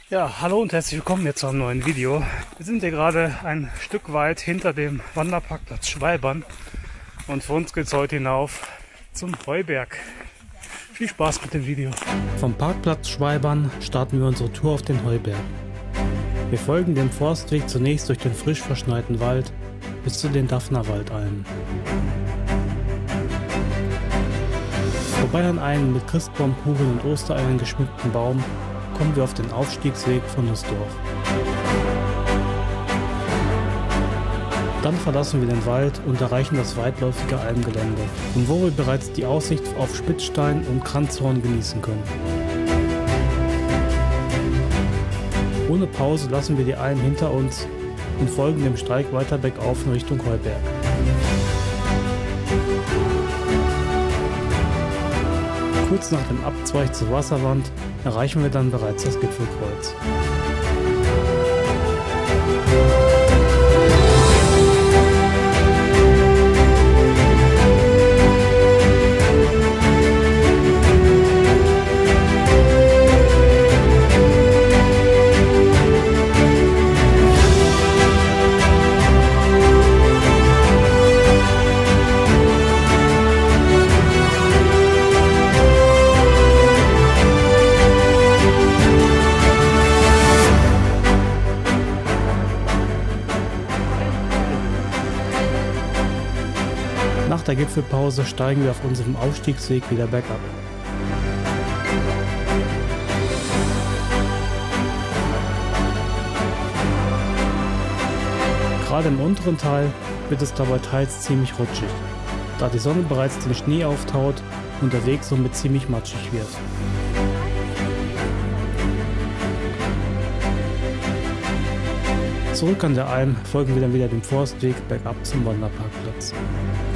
Ja, hallo und herzlich willkommen jetzt zu einem neuen Video. Wir sind hier gerade ein Stück weit hinter dem Wanderparkplatz Schwalbern und für uns geht es heute hinauf zum Heuberg. Viel Spaß mit dem Video. Vom Parkplatz Schwalbern starten wir unsere Tour auf den Heuberg. Wir folgen dem Forstweg zunächst durch den frisch verschneiten Wald bis zu den Daphnerwaldalmen. Vorbei an einem mit Christbaumkugeln und Ostereiern geschmückten Baum kommen wir auf den Aufstiegsweg von Nussdorf. Dann verlassen wir den Wald und erreichen das weitläufige Almgelände, von wo wir bereits die Aussicht auf Spitzstein und Kranzhorn genießen können. Ohne Pause lassen wir die Alm hinter uns und folgen dem Steig weiter bergauf in Richtung Heuberg. Kurz nach dem Abzweig zur Wasserwand erreichen wir dann bereits das Gipfelkreuz. Nach der Gipfelpause steigen wir auf unserem Aufstiegsweg wieder bergab. Gerade im unteren Teil wird es dabei teils ziemlich rutschig, da die Sonne bereits den Schnee auftaut und der Weg somit ziemlich matschig wird. Zurück an der Alm folgen wir dann wieder dem Forstweg bergab zum Wanderparkplatz.